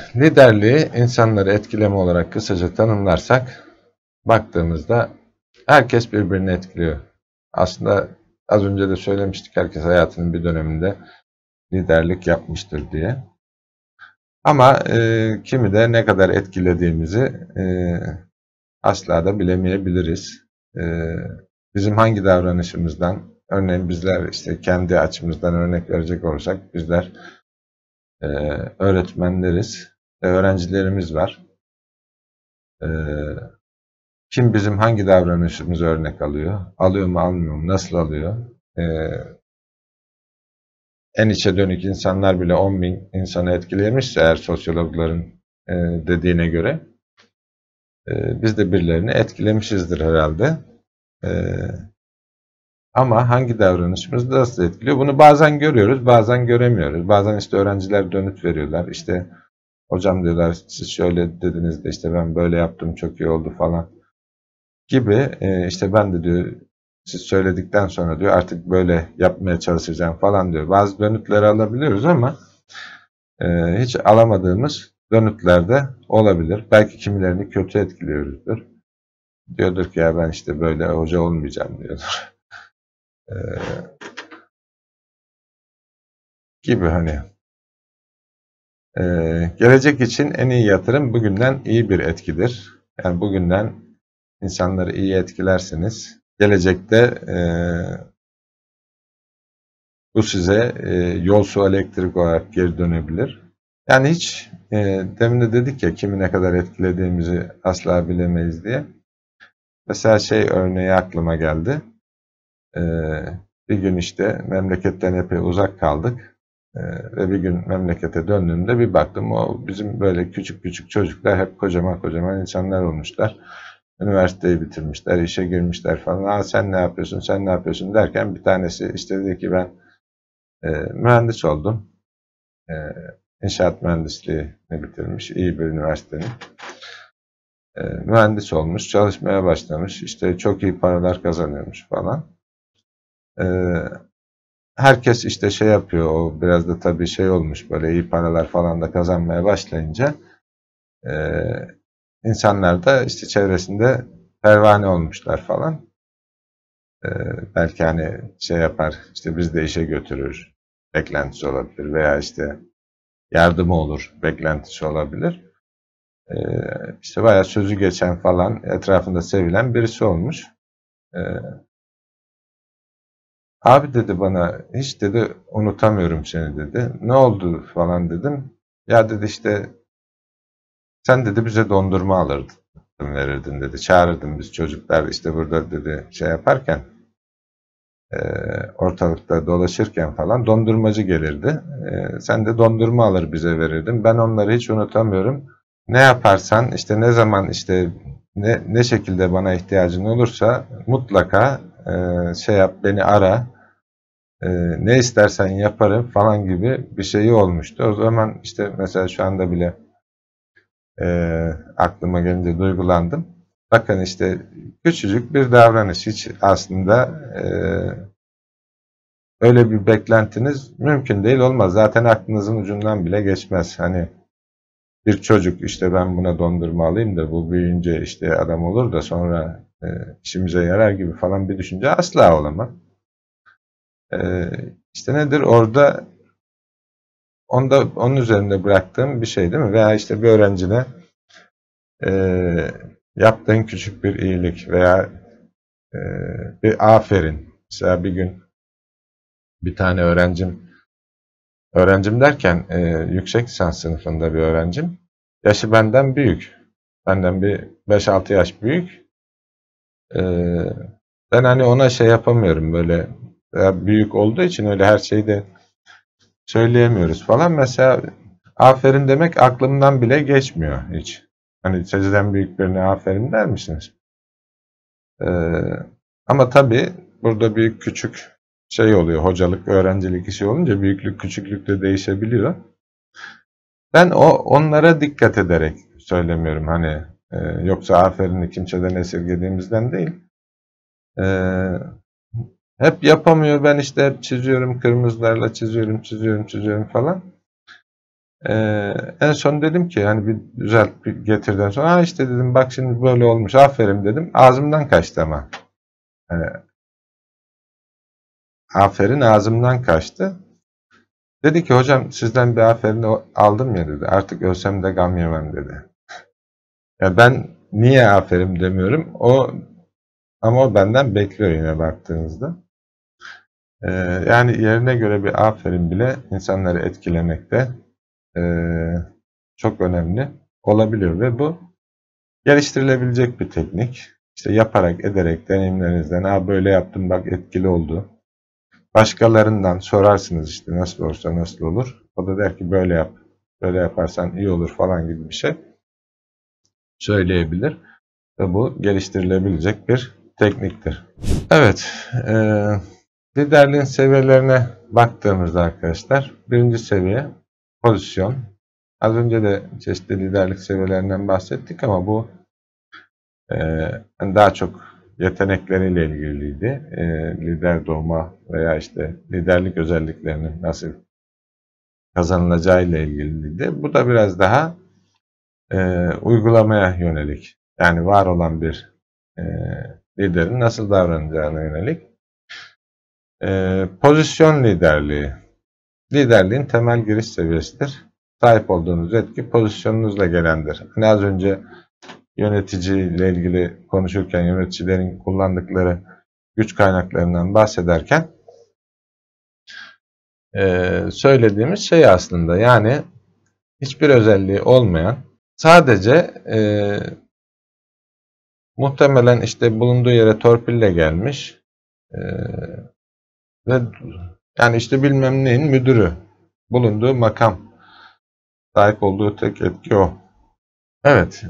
Liderliği insanları etkileme olarak kısaca tanımlarsak, baktığımızda herkes birbirini etkiliyor. Aslında az önce de söylemiştik, herkes hayatının bir döneminde liderlik yapmıştır diye. Ama kimi de ne kadar etkilediğimizi asla da bilemeyebiliriz. Bizim hangi davranışımızdan, örneğin bizler işte kendi açımızdan örnek verecek olursak, bizler öğretmenleriz, öğrencilerimiz var. Kim bizim hangi davranışımızı örnek alıyor? Alıyor mu, almıyor mu? Nasıl alıyor? En içe dönük insanlar bile 10.000 insanı etkilemişse eğer sosyologların dediğine göre biz de birilerini etkilemişizdir herhalde. Ama hangi davranışımız nasıl etkiliyor? Bunu bazen görüyoruz, bazen göremiyoruz. Bazen işte öğrenciler dönüt veriyorlar. İşte hocam diyorlar, siz şöyle dediniz de işte ben böyle yaptım, çok iyi oldu falan gibi. İşte ben de diyor, siz söyledikten sonra diyor artık böyle yapmaya çalışacağım falan diyor. Bazı dönütleri alabiliyoruz ama hiç alamadığımız dönütler de olabilir. Belki kimilerini kötü etkiliyoruzdur. Diyordur ki ya ben işte böyle hoca olmayacağım diyordur. Gibi hani. Gelecek için en iyi yatırım bugünden iyi bir etkidir. Yani bugünden insanları iyi etkilerseniz gelecekte bu size yol su elektrik olarak geri dönebilir. Yani hiç demin de dedik ya kimi ne kadar etkilediğimizi asla bilemeyiz diye. Mesela şey örneği aklıma geldi. Bir gün işte memleketten epey uzak kaldık. Ve bir gün memlekete döndüğümde bir baktım o bizim böyle küçük küçük çocuklar hep kocaman kocaman insanlar olmuşlar. Üniversiteyi bitirmişler, işe girmişler falan. Aa, sen ne yapıyorsun, sen ne yapıyorsun derken bir tanesi işte dedi ki ben mühendis oldum. İnşaat mühendisliğini bitirmiş, iyi bir üniversitenin. Mühendis olmuş, çalışmaya başlamış, işte çok iyi paralar kazanıyormuş falan. Herkes işte şey yapıyor, o biraz da tabii şey olmuş, böyle iyi paralar falan da kazanmaya başlayınca insanlar da işte çevresinde pervane olmuşlar falan. Belki hani şey yapar, işte biz de işe götürür beklentisi olabilir veya işte yardımı olur beklentisi olabilir. İşte bayağı sözü geçen falan, etrafında sevilen birisi olmuş. Abi dedi bana, hiç dedi unutamıyorum seni dedi. Ne oldu falan dedim. Ya dedi işte sen dedi bize dondurma alırdın, verirdin dedi. Çağırırdın biz çocuklar işte burada dedi şey yaparken, ortalıkta dolaşırken falan dondurmacı gelirdi. Sen de dondurma alır bize verirdin. Ben onları hiç unutamıyorum. Ne yaparsan işte ne zaman işte ne şekilde bana ihtiyacın olursa mutlaka şey yap, beni ara. Ne istersen yaparım falan gibi bir şeyi olmuştu. O zaman işte mesela şu anda bile aklıma gelince duygulandım. Bakın işte küçücük bir davranış, hiç aslında öyle bir beklentiniz mümkün değil, olmaz. Zaten aklınızın ucundan bile geçmez. Hani bir çocuk işte ben buna dondurma alayım da bu büyüyünce işte adam olur da sonra işimize yarar gibi falan bir düşünce asla olamaz. İşte nedir orada, onun üzerinde bıraktığım bir şey değil mi? Veya işte bir öğrencine yaptığın küçük bir iyilik veya bir aferin. Mesela bir gün bir tane öğrencim derken yüksek lisans sınıfında bir öğrencim. Yaşı benden büyük. Benden bir 5-6 yaş büyük. Ben hani ona şey yapamıyorum böyle, büyük olduğu için öyle her şeyi de söyleyemiyoruz falan. Mesela aferin demek aklımdan bile geçmiyor hiç. Hani sizden büyük birine aferin der misiniz? Ama tabii burada büyük küçük şey oluyor. Hocalık, öğrencilik işi olunca büyüklük küçüklük de değişebiliyor. Ben onlara dikkat ederek söylemiyorum. Hani yoksa aferini kimseden esirgediğimizden değil. Hep yapamıyor. Ben işte hep çiziyorum, kırmızılarla çiziyorum falan. En son dedim ki hani bir düzelt bir getirden sonra ha işte dedim bak şimdi böyle olmuş aferin dedim. Ağzımdan kaçtı ama. Yani, aferin ağzımdan kaçtı. Dedi ki hocam sizden bir aferin aldım ya dedi. Artık ölsem de gam yemem dedi. Ya ben niye aferin demiyorum. Ama o benden bekliyor yine baktığınızda. Yani yerine göre bir aferin bile insanları etkilemekte çok önemli olabiliyor ve bu geliştirilebilecek bir teknik. İşte yaparak, ederek, deneyimlerinizden, böyle yaptım bak etkili oldu. Başkalarından sorarsınız işte nasıl olursa nasıl olur. O da der ki böyle yap, böyle yaparsan iyi olur falan gibi bir şey söyleyebilir. Ve bu geliştirilebilecek bir tekniktir. Evet, liderliğin seviyelerine baktığımızda arkadaşlar, birinci seviye pozisyon. Az önce de çeşitli liderlik seviyelerinden bahsettik ama bu daha çok yetenekleriyle ilgiliydi. Lider doğma veya işte liderlik özelliklerinin nasıl kazanılacağıyla ilgiliydi. Bu da biraz daha uygulamaya yönelik. Yani var olan bir liderin nasıl davranacağına yönelik. Pozisyon liderliği. Liderliğin temel giriş seviyesidir. Sahip olduğunuz etki pozisyonunuzla gelendir. Hani az önce yöneticiyle ilgili konuşurken yöneticilerin kullandıkları güç kaynaklarından bahsederken söylediğimiz şey aslında yani hiçbir özelliği olmayan sadece muhtemelen işte bulunduğu yere torpille gelmiş ve yani işte bilmem neyin müdürü, bulunduğu makam, sahip olduğu tek etki o. Evet,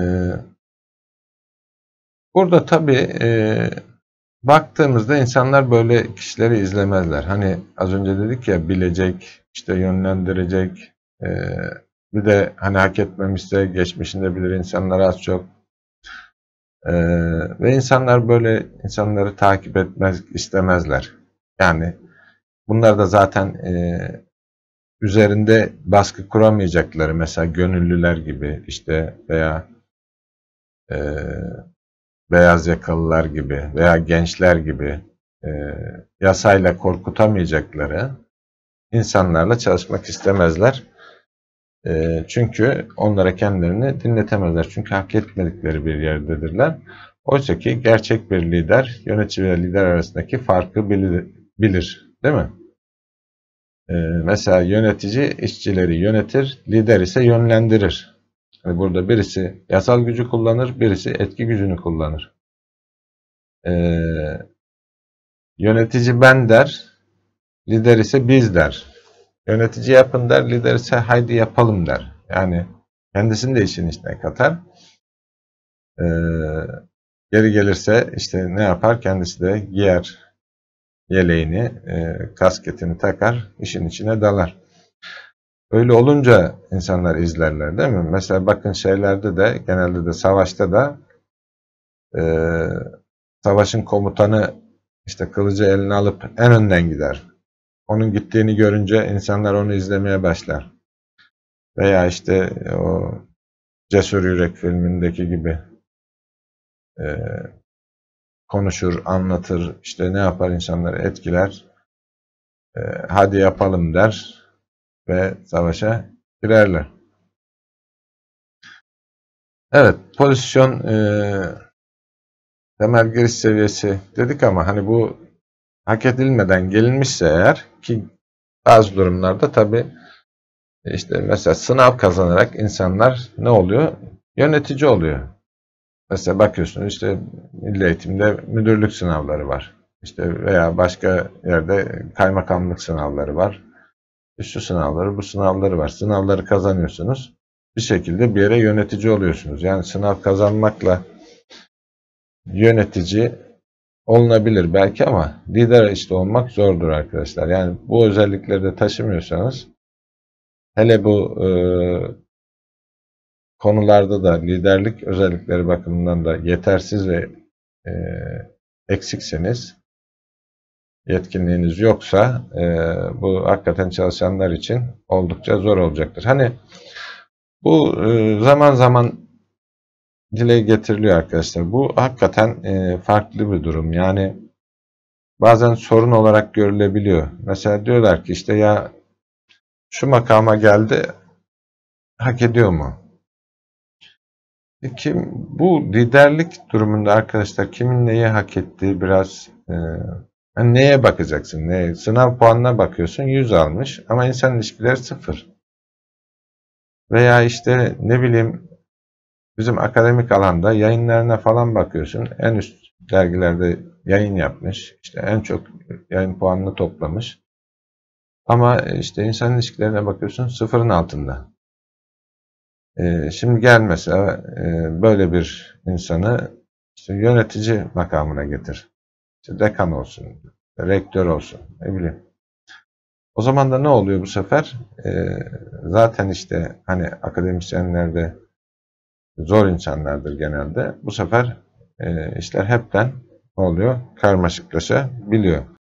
burada tabii baktığımızda insanlar böyle kişileri izlemezler. Hani az önce dedik ya bilecek, işte yönlendirecek, bir de hani hak etmemişse geçmişinde bilir insanlar az çok. Ve insanlar böyle insanları takip etmez istemezler. Yani bunlar da zaten üzerinde baskı kuramayacakları mesela gönüllüler gibi işte veya beyaz yakalılar gibi veya gençler gibi yasayla korkutamayacakları insanlarla çalışmak istemezler. Çünkü onlara kendilerini dinletemezler. Çünkü hak etmedikleri bir yerdedirler. Oysa ki gerçek bir lider, yönetici ve lider arasındaki farkı bilir. Değil mi? Mesela yönetici işçileri yönetir, lider ise yönlendirir. Yani burada birisi yasal gücü kullanır, birisi etki gücünü kullanır. Yönetici ben der, lider ise biz der. Yönetici yapın der, lider ise haydi yapalım der. Yani kendisini de işin içine katar. Geri gelirse işte ne yapar? Kendisi de giyer yeleğini, kasketini takar, işin içine dalar. Öyle olunca insanlar izlerler değil mi? Mesela bakın şeylerde de genelde de savaşta da savaşın komutanı işte kılıcı eline alıp en önden gider. Onun gittiğini görünce insanlar onu izlemeye başlar. Veya işte o Cesur Yürek filmindeki gibi konuşur, anlatır, işte ne yapar insanları etkiler. Hadi yapalım der ve savaşa girerler. Evet, pozisyon temel giriş seviyesi dedik ama hani bu hak edilmeden gelinmişse eğer ki bazı durumlarda tabii işte mesela sınav kazanarak insanlar ne oluyor? Yönetici oluyor. Mesela bakıyorsunuz işte milli eğitimde müdürlük sınavları var. İşte veya başka yerde kaymakamlık sınavları var. Şu sınavları, bu sınavları var. Sınavları kazanıyorsunuz. Bir şekilde bir yere yönetici oluyorsunuz. Yani sınav kazanmakla yönetici olunabilir belki ama lider işte olmak zordur arkadaşlar. Yani bu özellikleri de taşımıyorsanız hele bu konularda da liderlik özellikleri bakımından da yetersiz ve eksikseniz yetkinliğiniz yoksa bu hakikaten çalışanlar için oldukça zor olacaktır. Hani bu zaman zaman dile getiriliyor arkadaşlar. Bu hakikaten farklı bir durum. Yani bazen sorun olarak görülebiliyor. Mesela diyorlar ki işte ya şu makama geldi, hak ediyor mu? Bu liderlik durumunda arkadaşlar kimin neyi hak ettiği biraz hani neye bakacaksın? Sınav puanına bakıyorsun 100 almış ama insan ilişkileri 0. Veya işte ne bileyim bizim akademik alanda yayınlarına falan bakıyorsun. En üst dergilerde yayın yapmış. İşte en çok yayın puanını toplamış. Ama işte insan ilişkilerine bakıyorsun 0'ın altında. Şimdi gel mesela böyle bir insanı işte yönetici makamına getir. İşte dekan olsun, rektör olsun, ne bileyim. O zaman da ne oluyor bu sefer? Zaten işte hani akademisyenler de zor insanlardır genelde. Bu sefer işler hepten ne oluyor? Karmaşıklaşabiliyor.